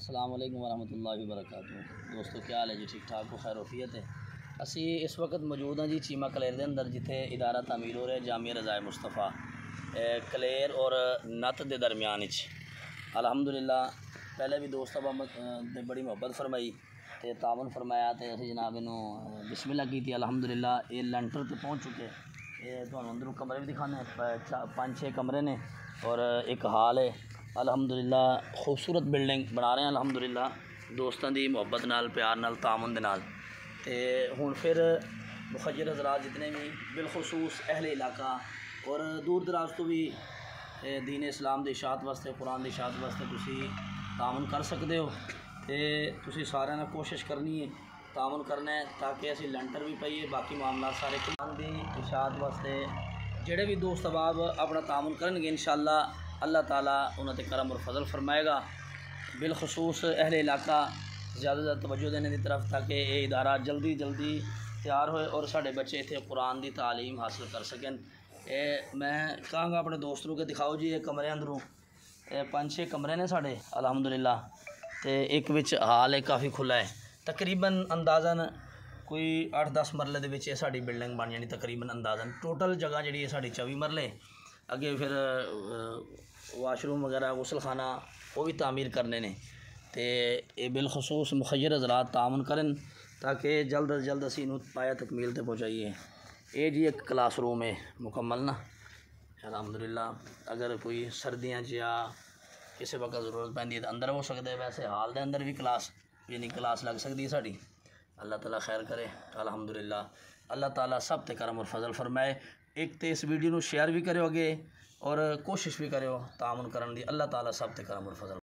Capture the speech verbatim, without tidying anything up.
अस्सलाम वालेकुम वरहमतुल्लाहि वबरकातुहू। दोस्तों क्या हाल है जी? ठीक ठाक हो? खैर वफियत है। असी इस वक्त मौजूद हाँ जी चीमा कलेर के अंदर, जिथे इदारा तामीर हो रहा है जामिया रज़ाए मुस्तफ़ा कलेर और नत के दरम्यान। अलहमदुलिल्लाह पहले भी दोस्त ने बड़ी मुहब्बत फरमाई तो तावन फरमाया तो असी जनाब इनू बिस्मिल्लाह की थी। अलहमदुलिल्लाह ये लैंटर तो पहुँच चुके। ये तो अंदरों कमरे भी दिखाने, पाँच छः कमरे ने और एक हाल है। अलहमदुलिल्लाह खूबसूरत बिल्डिंग बना रहे हैं अलहमदुलिल्लाह दोस्तों की मुहब्बत नाल, प्यार नाल, तामुन दे नाल। ते हुण फिर मुखज्जर हज़रात जितने भी बिलखसूस अहले इलाका और दूर दराज तो भी दीन इस्लाम की इशाअत वास्ते, कुरान की इशाअत वास्ते तुसी तामुन कर सकते हो। तो तुसी सारे ने कोशिश करनी है, तामुन करना है ताकि असी लेंटर भी पाइए, बाकी मामला सारे कुरान की इशाअत वास्ते जेड़े भी दोस्त अहबाब अपना तामुन करेंगे इंशाअल्लाह अल्लाह ताला उन्होंने करम और फजल फरमाएगा। बिलखसूस अहले इलाका ज़्यादा ज़्यादा तवज्जो देने की तरफ, ताकि ये इदारा जल्दी जल्दी तैयार होए और साढ़े बच्चे इतने कुरान की तालीम हासिल कर सकें। ये मैं कहूँगा अपने दोस्तों के दिखाओ जी, ये कमरे अंदरों पाँच छे कमरे ने साढ़े अलहमदुलिल्लाह। तो एक विच हाल है काफ़ी खुला है, तकरीबन अंदाज़न कोई अठ दस मरले दे विच साड़ी बिल्डिंग बन जानी तकरीबन अंदाज़न। टोटल जगह जी साड़ी चौबी मरले, अगे फिर वाशरूम वगैरह गुसल खाना वो भी तामीर करने ने। तो ये बिलखसूस मुखय्यर हज़रात तामुन करें ताकि जल्द अज जल्द असी पाया तकमील तक पहुँचाइए। ये जी एक क्लास रूम है मुकम्मल ना अलहमदुलिल्लाह। अगर कोई सर्दियाँ या किसी वक्त ज़रूरत पैंदी है तो अंदर हो सकते, वैसे हाल के अंदर भी क्लास यानी क्लास लग सकती है साड़ी। अल्लाह ताला खैर करे अलहमदुलिल्लाह। अल्लाह ताला सब ते करम और फजल फरमाए। एक तो इस वीडियो को शेयर भी करो अगे और कोशिश भी करो तामुन करने की। अल्लाह ताला सब ते करम और फजल